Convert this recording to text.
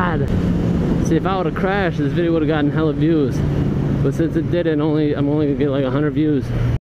god. See, if I would have crashed, this video would have gotten hella views. But since it didn't, I'm only gonna get like 100 views.